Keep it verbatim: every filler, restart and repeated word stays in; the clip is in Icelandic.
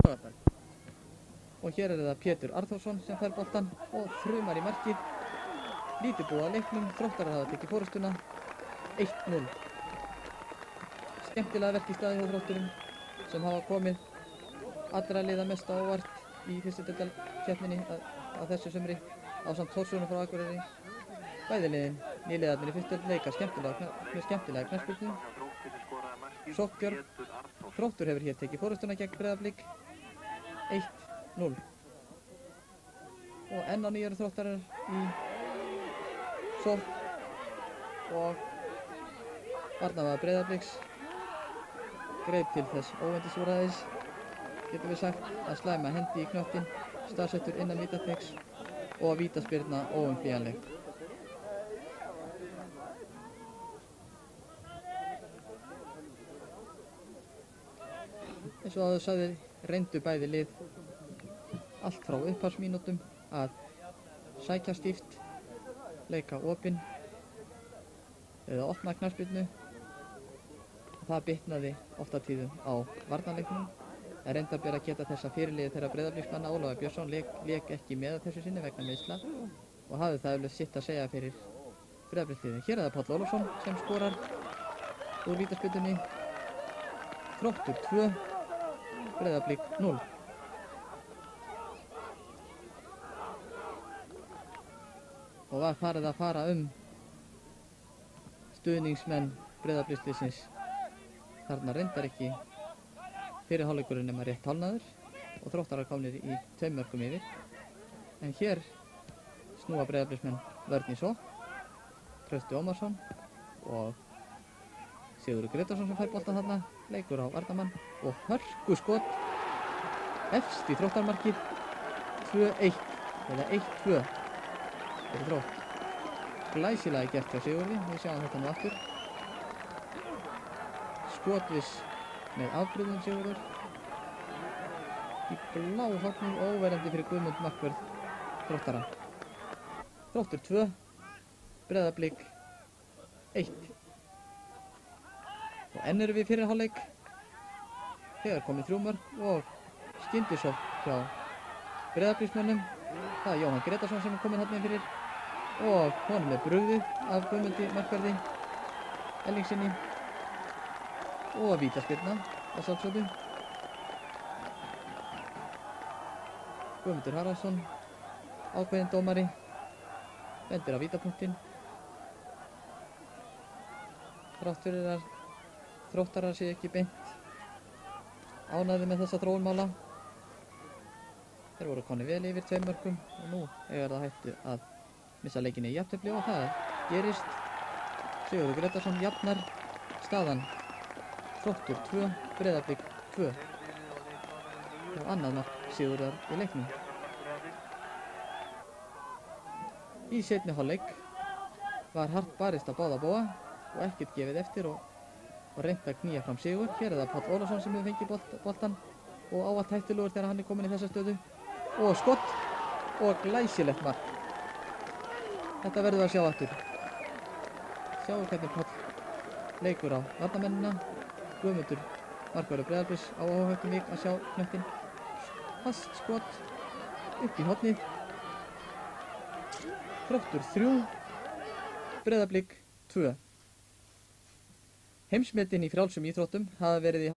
Laugardal. Og hér er það Pétur Arnþórsson sem fær boltan og þrumar í markið. Lítið búið að leiknum, Þróttarar hafa tekið forystuna eitt núll. Skemmtilega verk í staði hjá Þrótturum sem hafa komið allra liða mest á óvart í fyrstu deildarkeppninni að þessu sumri ásamt Þórsunum frá Akureyri. Bæði liðin, nýliðarnir í fyrstu deild leika skemmtilega, með skemmtilega knattspyrnu. Sóknbjörn, Þróttur hefur hér tekið forystuna gegn Breiðablik eitt núll. Og enn á nýju eru Þróttarar í sókn og varnarmaður Breiðabliks greip til þess óvændisúrræðis, getum við sagt, að slæma hendi í knöttinn, staðsettur innan vítateigs og vítaspyrna óumflýjanleg. Eins og áður sagði, reyndu bæði lið allt frá upphafsmínútum að sækja stíft, leika opinn eða opna knattspyrnu. Það bitnaði oft á tíðum á varnarleiknum, en reyndar ber að geta þess að fyrirliði þeirra Breiðabliksmanna Ólafur Björnsson lék, lék ekki með að þessu sinni vegna meiðsla og hafði það eflaust sitt að segja fyrir Breiðabliksliðið. Hér er það Páll Ólafsson sem skorar úr vítaspyrnunni. Þróttur tvö, Breiðablik núll. Og var farið að fara um stuðningsmenn Breiðabliksliðsins. Þarna reyndar ekki fyrir hálfleikurinn nema rétt hálfnaður og Þróttarar komnir í tveim mörkum yfir. En hér snúa Breiðabliksmenn vörn í sókn. Trausti Ómarsson og Sigurður Gretarsson sem fær boltann þarna, leikur á varnarmann og hörku skot efst í Þróttarmarkið tvö eitt eða eitt tvö fyrir Þrótt. Glæsilega gert hjá Sigurði, við sjáum þetta nú aftur. Skotviss með afbrigðum Sigurður í blá hornið og óverjandi fyrir Guðmund markvörð Þróttara. Þróttur tvö, Breiðablik eitt. Og enn erum við fyrir hálfleik. Þegar komið þrjú mörk og skyndisókn hjá Breiðabliksmönnum. Það er Jóhann Gretarsson sem er kominn þarna inn fyrir og honum er brugðið af Guðmundi markverði Ellingsinni og vítaspyrna að sjálfsögðu. Guðmundur Haraldsson, ákveðinn dómari, bendir á vítapunktinn. Þrátt fyrir að Þróttarar sé ekki beint ánægðir með þessa þróun mála. Þeir voru konir vel yfir tveim mörkum og nú er það hættu að missa leikinni í jafntefli og það gerist. Sigurður Gretarsson jafnar staðan. Þróttur tvö, Breiðablik tvö. Og annað mark Sigurðar í leiknum. Í seinni hálfleik var hart barist að báða bóga og ekkert gefið eftir og, og reynt að knýja fram sigur. Hér er það Páll Ólafsson sem hefur fengið bolt, boltan og ávallt hættulegur þegar hann er komin í þessa stöðu. Og skott og glæsilegt mark. Þetta verður að sjá aftur. Sjáum hvernig Páll leikur á varnarmennina. Guðmundur markvörður Breiðabliks á áhættum vík að sjá knöttinn. Fast skot upp í hornið. Þróttur þrjú, Breiðablik tvö. Heimsmetin í frjálsum íþróttum hafa verið í